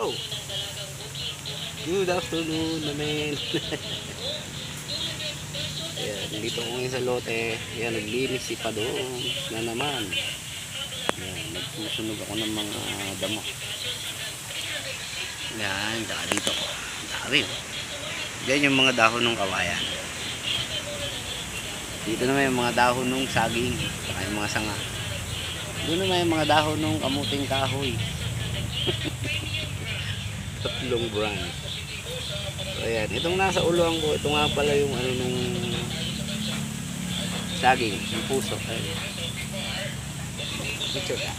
Oh, good afternoon namin. Ayan, dito ko ngayon sa lote. Ayan, naglinis si Padong na naman. Ayan, nagsusunog ako ng mga damo. Ayan, saka dito. Dami. Diyan yung mga dahon ng kawayan. Dito naman yung mga dahon ng saging. Saka yung mga sanga. Doon naman yung mga dahon ng kamuting kahoy. Tatlong brand. So ayan, itong nasa uluan ko, ito nga pala yung ano nung saging, yung puso. Ayan. Picture ka.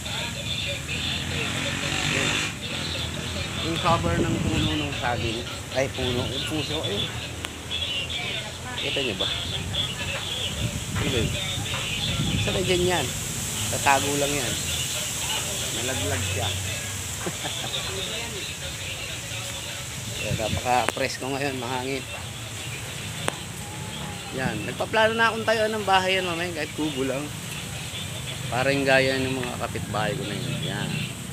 Ayan. Yung cover ng puno ng saging, ay puno, yung puso, ayun. Kita nyo ba? Ano ba yun? Saka dyan yan. Tatago lang yan. Nalaglag siya. Napaka-fresh ko ngayon, mahangin. Yan, nagpaplano na akong tayo ng bahay yan mamaya, kahit kubo lang. Parang gaya ng mga kapitbahay ko na yun. Yan.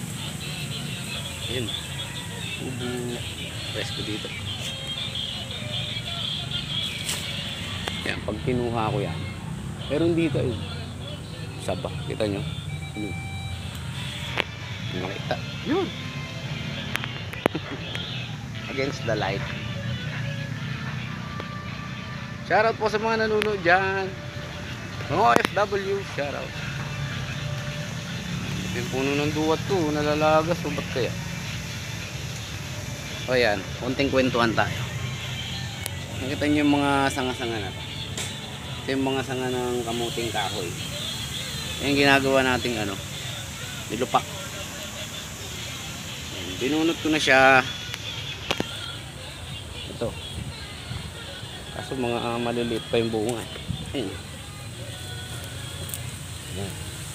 Yun. Kubo. Fresh ko dito. Yan, pag kinuha ko yan. Meron dito yun. Saba, kita nyo? Yun. Nakita. Yun. Against the light. Shoutout po sa mga nanonood dyan. Mga OFW, shoutout. Yung puno ng duwat to, nalalagas o ba't kaya? O yan, konting kwentuhan tayo. Nakita nyo yung mga sanga-sanga na to. Ito yung mga sanga ng kamuting kahoy. Yung ginagawa nating ano, nilupak. Binunot ko na siya. Ito. Kaso mga maliliit pa yung bunga. Ayan. Ayan.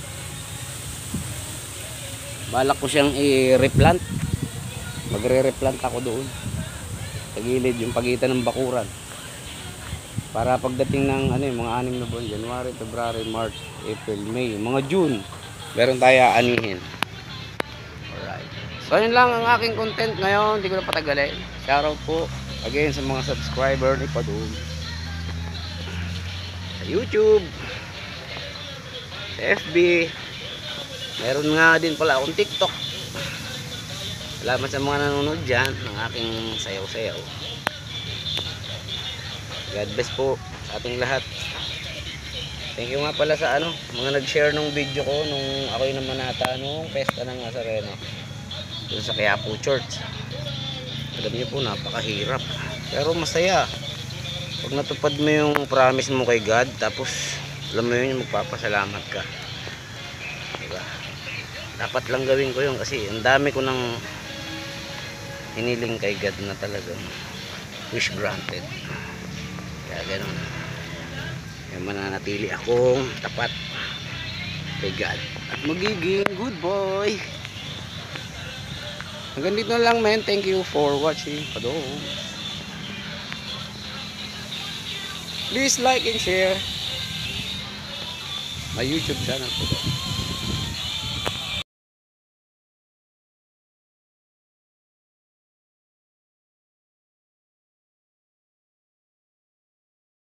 Balak ko siyang i-replant. Magre-replant ako doon. Sa gilid yung pagitan ng bakuran. Para pagdating ng ano, mga 6 na buwan, January, February, March, April, May, mga June, meron tayo anihin. Alright. So yun lang ang aking content ngayon. Hindi ko na patagalin. Shoutout po again sa mga subscriber ni Padong sa YouTube, sa FB. Meron nga din pala akong TikTok. Salamat sa mga nanonood dyan ng aking sayaw-sayaw. God bless po sa ating lahat. Thank you nga pala sa ano, mga nag-share nung video ko nung ako'y namanata nung Pesta ng Nazareno doon sa Quiapo Church. Alam niyo po, napakahirap pero masaya pag natupad mo yung promise mo kay God, tapos alam mo yun, magpapasalamat ka, diba? Dapat lang gawin ko yun kasi ang dami ko nang hiniling kay God na talagang wish granted. Kaya ganun, kaya mananatili akong tapat kay God at magiging good boy. Hanggang dito lang, men. Thank you for watching. Padong. Please like and share my YouTube channel.